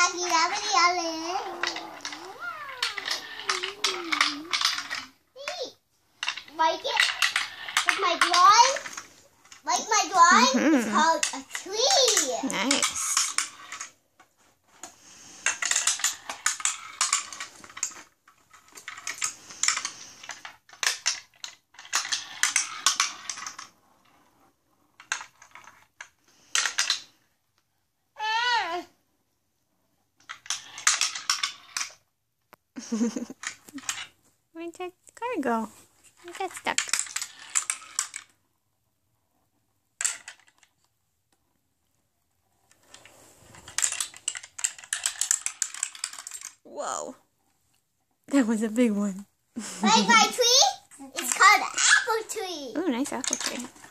Like it? Like my drawing? Like my drawing? It's called a tree. Nice. Where'd that car go? Where'd that stuck? Whoa. That was a big one. Like my tree? It's called an apple tree. Ooh, nice apple tree.